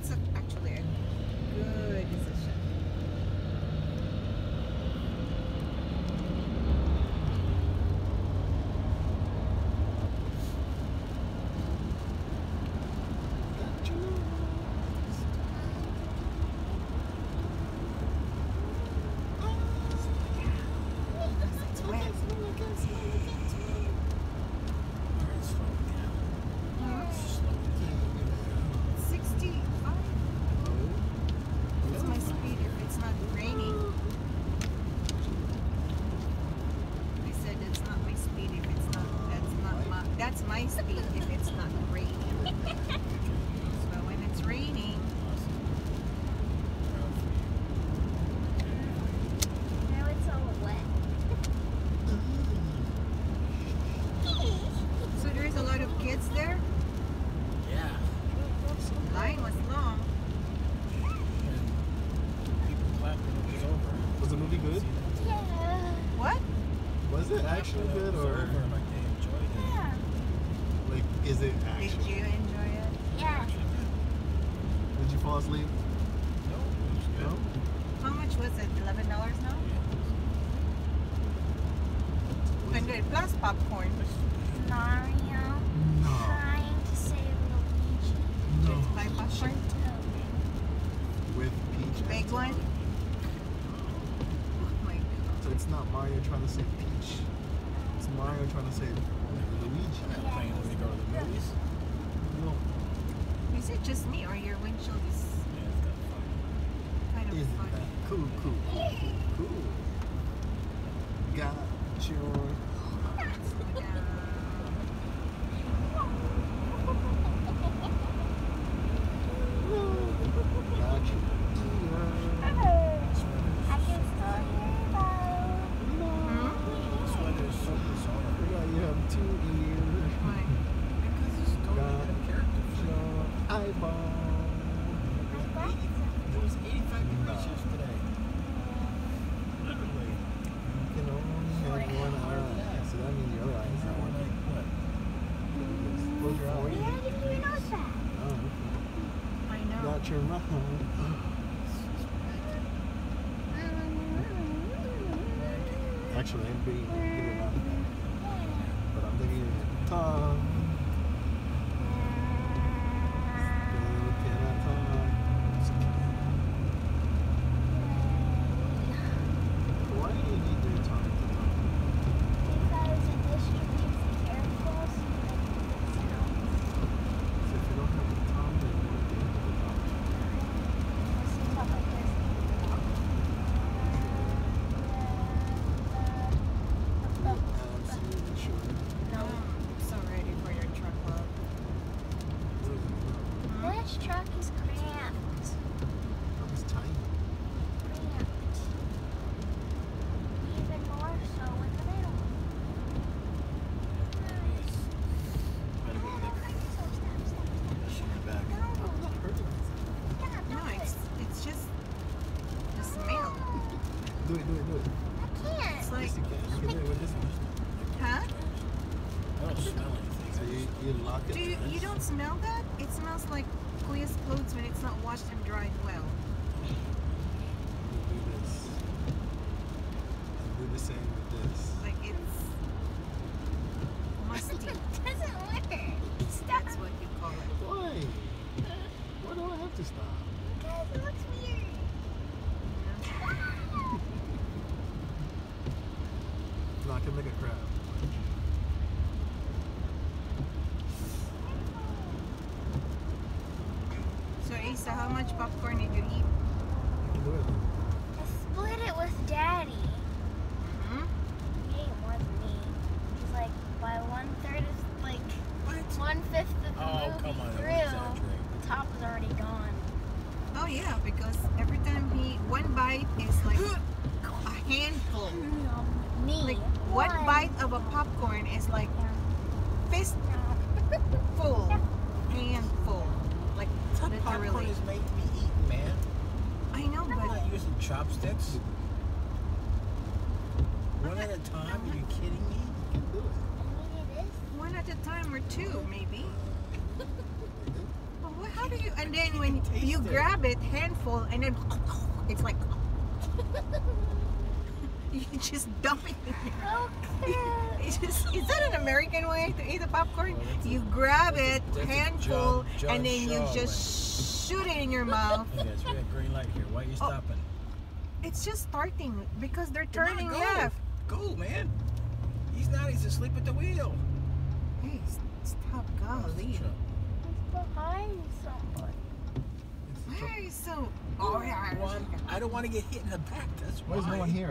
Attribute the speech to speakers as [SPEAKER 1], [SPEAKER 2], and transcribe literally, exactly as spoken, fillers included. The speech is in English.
[SPEAKER 1] that's a, actually a good decision. That's my speed if it's not raining. So when it's raining,
[SPEAKER 2] now it's all wet.
[SPEAKER 1] so there's a lot of kids there.
[SPEAKER 3] Yeah.
[SPEAKER 1] Line was long.
[SPEAKER 3] And people clapped when it was over.
[SPEAKER 4] Was the movie good?
[SPEAKER 2] Yeah.
[SPEAKER 1] What?
[SPEAKER 4] Was it actually good or
[SPEAKER 3] like they enjoyed it?
[SPEAKER 2] Yeah.
[SPEAKER 4] like is it
[SPEAKER 1] Did
[SPEAKER 4] actually?
[SPEAKER 1] you enjoy it?
[SPEAKER 2] Yeah.
[SPEAKER 4] Did you fall asleep?
[SPEAKER 3] No, it was good.
[SPEAKER 4] No.
[SPEAKER 1] How much was it? Eleven dollars now? Hundred plus popcorn.
[SPEAKER 2] Mario
[SPEAKER 4] No.
[SPEAKER 2] trying to save Luigi.
[SPEAKER 4] No.
[SPEAKER 1] Buy popcorn.
[SPEAKER 4] With Peach.
[SPEAKER 1] Big
[SPEAKER 4] and
[SPEAKER 1] one.
[SPEAKER 4] Toad.
[SPEAKER 1] Oh my god.
[SPEAKER 4] So it's not Mario trying to save Peach. It's Mario trying to save Luigi.
[SPEAKER 3] I'm playing when we go to the movies.
[SPEAKER 4] No.
[SPEAKER 1] Is it just me or your windshield is
[SPEAKER 3] Yeah, it's got fun.
[SPEAKER 1] kind of
[SPEAKER 4] Isn't
[SPEAKER 1] funny?
[SPEAKER 4] that cool, cool, cool, cool? Got your. Got you.
[SPEAKER 2] I can still hear about.
[SPEAKER 3] The sweater is so bizarre.
[SPEAKER 4] Yeah, you have two ears.
[SPEAKER 1] Why?
[SPEAKER 3] Because it's totally
[SPEAKER 4] Got
[SPEAKER 3] out of character.
[SPEAKER 4] your eyeball.
[SPEAKER 3] It was eighty-five degrees yesterday. Literally.
[SPEAKER 4] You can only have one eye. So that means your other eye is not
[SPEAKER 3] Like
[SPEAKER 4] working.
[SPEAKER 3] what?
[SPEAKER 4] Close your
[SPEAKER 2] How
[SPEAKER 4] eyes.
[SPEAKER 2] did you know that?
[SPEAKER 4] Oh, okay.
[SPEAKER 1] I know.
[SPEAKER 4] Got your mouth. Actually, I'm being give it mouth. But I'm thinking your tongue. Still looking at tongue. Why do you need your tongue to talk?
[SPEAKER 2] Because it distributes the air flow so you make good sounds.
[SPEAKER 4] So if you don't have a tongue, then you won't be able to talk.
[SPEAKER 2] Listen to like this.
[SPEAKER 4] Absolutely sure.
[SPEAKER 2] No.
[SPEAKER 1] I'm so ready for your truck club.
[SPEAKER 2] This truck is cramped.
[SPEAKER 4] That was tiny.
[SPEAKER 2] Cramped. Even more so in the middle.
[SPEAKER 3] Better be bigger.
[SPEAKER 2] Stop, stop, stop, stop.
[SPEAKER 3] Pushing it back.
[SPEAKER 2] Stop,
[SPEAKER 1] No,
[SPEAKER 2] stop
[SPEAKER 1] it's it's just the smell.
[SPEAKER 4] Do it, do it, do it.
[SPEAKER 2] I can't.
[SPEAKER 1] It's like,
[SPEAKER 4] Yes, you can. You can do it with this one.
[SPEAKER 1] huh?
[SPEAKER 3] I don't smell anything.
[SPEAKER 4] So you, you lock it.
[SPEAKER 1] Do you, you don't smell that? It smells like Kuya's clothes when it's not washed and dried well.
[SPEAKER 4] You do this. And do the same with this.
[SPEAKER 1] Like it's musty.
[SPEAKER 2] It doesn't work. Stop.
[SPEAKER 1] That's what you call it.
[SPEAKER 4] Why? Why do I have to stop?
[SPEAKER 2] Because it looks weird.
[SPEAKER 4] No, I can make a crab.
[SPEAKER 1] So Asa, how much popcorn did you eat?
[SPEAKER 4] You can do it.
[SPEAKER 2] I split it with Daddy.
[SPEAKER 1] Hmm?
[SPEAKER 2] He ate more than me. He's like, by one third is like one fifth of the
[SPEAKER 3] Oh,
[SPEAKER 2] movie
[SPEAKER 3] come on. Don't
[SPEAKER 2] through.
[SPEAKER 3] exaggerate.
[SPEAKER 2] The top is already gone.
[SPEAKER 1] Oh yeah, because every time he one bite is like a handful.
[SPEAKER 2] Me.
[SPEAKER 1] Like one bite of a popcorn is like fist full, handful, like
[SPEAKER 3] Popcorn
[SPEAKER 1] literally.
[SPEAKER 3] is made to be eaten, man.
[SPEAKER 1] I know,
[SPEAKER 3] I'm
[SPEAKER 1] but
[SPEAKER 3] not using chopsticks. One at a time? Are you kidding me?
[SPEAKER 4] You can do it.
[SPEAKER 2] I mean, it is.
[SPEAKER 1] one at a time or two maybe.
[SPEAKER 4] Like this.
[SPEAKER 1] Oh Well, how do you? And then when
[SPEAKER 3] Taste
[SPEAKER 1] you
[SPEAKER 3] it.
[SPEAKER 1] grab it, handful, and then it's like you just dump it in your
[SPEAKER 2] So cute.
[SPEAKER 1] It's just, is that an American way to eat a popcorn?
[SPEAKER 3] Well, that's a-
[SPEAKER 1] You grab
[SPEAKER 3] that's a-
[SPEAKER 1] it,
[SPEAKER 3] that's a
[SPEAKER 1] handful,
[SPEAKER 3] John- John
[SPEAKER 1] and then you
[SPEAKER 3] Shaw
[SPEAKER 1] just shoot it in your mouth.
[SPEAKER 3] Yes, we have green light here. Why are you
[SPEAKER 1] Oh.
[SPEAKER 3] stopping?
[SPEAKER 1] It's just starting because they're
[SPEAKER 3] Come on,
[SPEAKER 1] turning
[SPEAKER 3] go.
[SPEAKER 1] left.
[SPEAKER 3] Go, man. He's not. He's asleep at the wheel.
[SPEAKER 1] Hey, s- stop,
[SPEAKER 3] It's the
[SPEAKER 1] golly.
[SPEAKER 3] truck.
[SPEAKER 2] It's behind someone.
[SPEAKER 3] It's the
[SPEAKER 1] Why
[SPEAKER 3] truck.
[SPEAKER 1] are you so? Oh, yeah.
[SPEAKER 3] Well, I'm- I don't want to get hit in the back. That's why.
[SPEAKER 4] Why is no one here?